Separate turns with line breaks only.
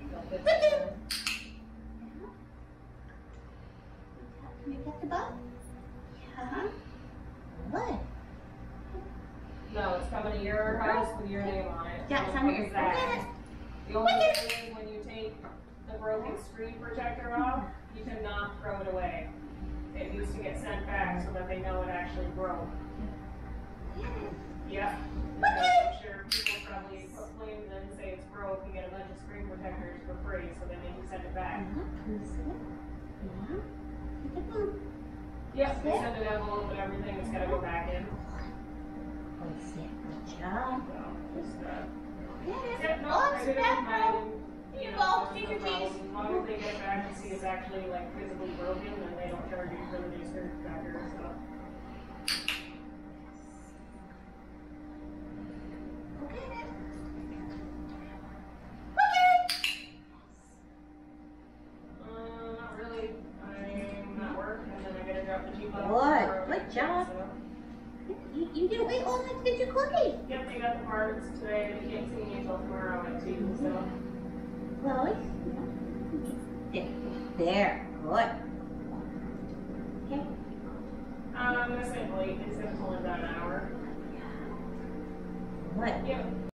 Can you get the bug? Yeah. What?
No, it's coming to your house with your name on it.
Yeah, it's on your
exact. The only thing is when you take the broken screen protector off, you cannot throw it away. It needs to get sent back so that they know it actually broke. Yeah. Because I'm sure people probably put flames in and say it's broke and get a bunch of screen protectors for free so then they can send it back. Yep, they send an envelope and everything, it's gotta go back in.
Good job.
So, just,
Yeah,
no,
oh,
I
it's
did it
back
with
now.
mine.
You
No
go,
problem.
take your keys.
As long as they get it back and see it's actually like physically broken, then they don't charge you for the new screen protector and stuff. Not really. I'm at work and then I gotta drop the Jeep off.
Good. Good job.
So.
You didn't wait all night to get your cookie.
Yep, they got the parts today. They can't see me until tomorrow at 2, so.
Well, there. Good. Okay.
I'm gonna say late. It's gonna pull in about an hour.
Good.
Yep.